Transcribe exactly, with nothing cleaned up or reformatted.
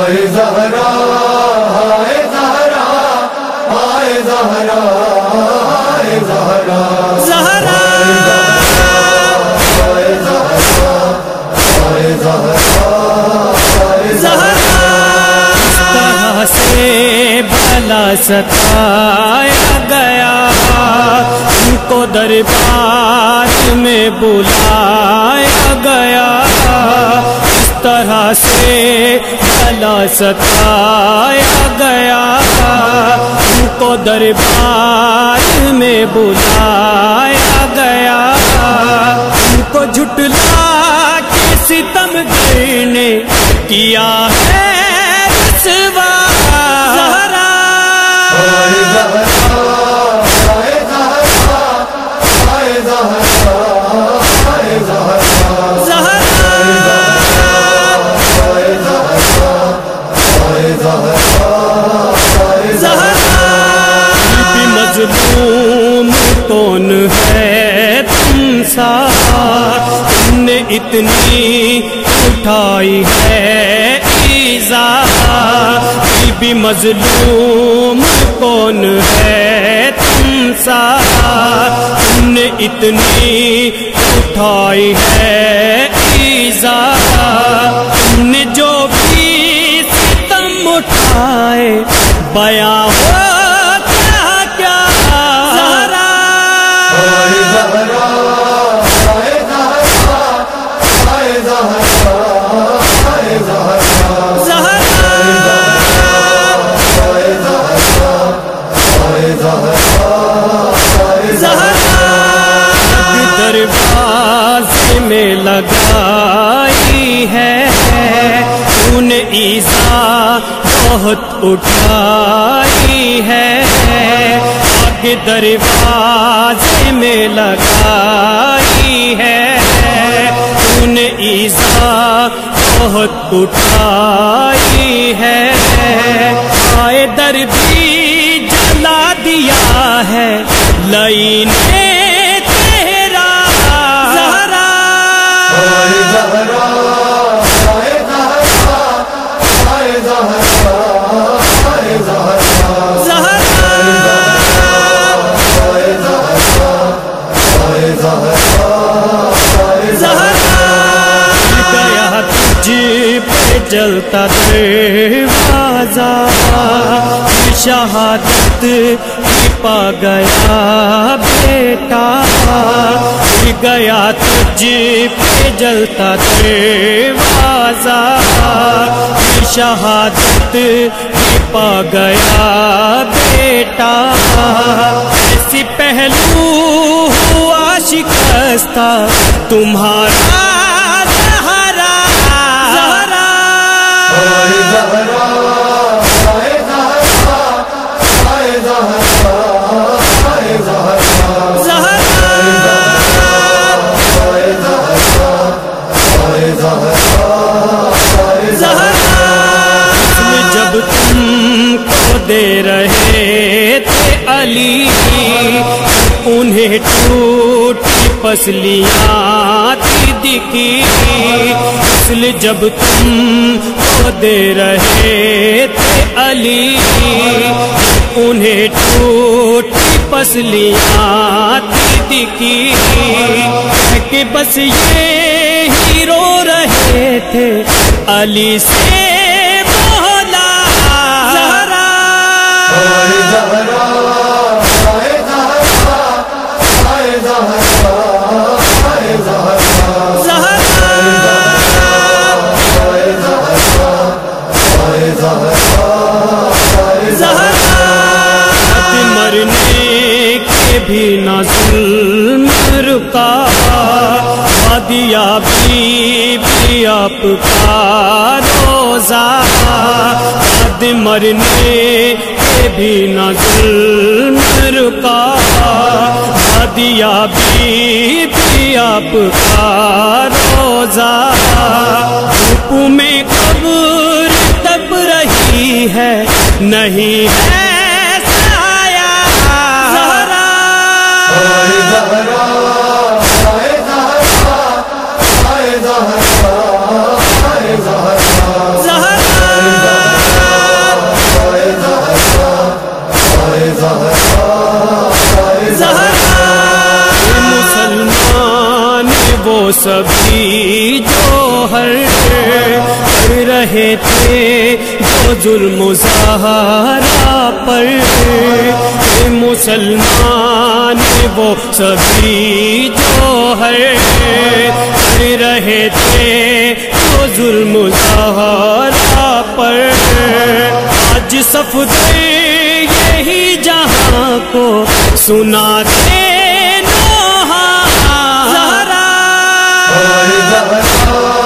ہائے زہرا ہائے زہرا ہائے زہرا ہائے زہرا زہرا ہائے زہرا ہائے زہرا اس طرح سے بھلا ستایا گیا، ان کو دربار میں بلایا گیا، اس طرح سے بھلا ستایا گیا، ان کو دربار میں بلایا گیا، ان کو جھٹلا کے ستم گر نے کیا ہے رسوا۔ زہرا ہائے زہرا ہائے زہرا ہائے زہرا ہائے زہرا زہرا ہائے زہرا ہائے زہرا ہائے زہرا بھی مظلوم کون ہے تم سا، تم نے اتنی اٹھائی ہے ایذا، بھی مظلوم کون ہے تم سا، تم نے اتنی اٹھائی ہے ایذا، تم نے جو بھی ستم اٹھائے بیاں ہوتا کیا۔ زہرا ہائے زہرا ہائے زہرا ہائے زہرا ہائے زہرا زہرا ہائے زہرا ہائے زہرا ہائے زہرا دروازے میں لگائی ہے، تو نے ایذا بہت اٹھائی ہے، آگے دروازے میں لگائی ہے، تو نے ایذا بہت اٹھائی ہے، آئے در بھی جلا دیا ہے لئی نے تیرا۔ زہرا ہائے زہرا ہائے زہرا ہائے زہرا ہائے زہرا زہرا ہائے زہرا ہائے زہرا ہائے زہرا گیا تجھ پہ جلتا دروازہ، شہادت ہی پا گیا بیٹا، گیا تجھ پہ جلتا دروازہ، شہادت ہی پا گیا بیٹا، ایسی پہلو ہوا شکستہ تمہارا زہرا۔ زہرا ہائے زہرا ہائے زہرا ہائے زہرا ہائے زہرا زہرا ہائے زہرا ہائے زہرا ہائے زہرا جب تم کو دے رہے تھے علی، انہیں ٹوٹی پسلیاں تھی دکھی، اس لیے جب تم کو دے رہے تھے علی، انہیں ٹوٹی پسلیاں تھی دکھی، کہ بس یہ ہی رو رہے تھے علی سے مولا۔ زہرا ہائے زہرا ہائے زہرا ہائے زہرا ہائے زہرا زہرا ہائے زہرا ہائے زہرا ہائے زہرا مرنے کے بھی نہ ظلم رکا، دیا بھی بھی آپ کا روزہ، بعد مرنے کے بھی نہ ظلم رکا، دیا بھی بھی آپ کا روزہ، دھوپ میں قبر تپ رہی ہے نہیں ہے سایہ۔ زہرا ہائے زہرا ہائے زہرا ہائے زہرا ہائے زہرا زہرا جوہر کر رہے تھے جو ظلم و زہرا پر، اے مسلمان وہ سبھی جوہر کر رہے تھے جو ظلم و زہرا پر، آج صفدر یہی جہاں کو سناتے نوحہ زہرا۔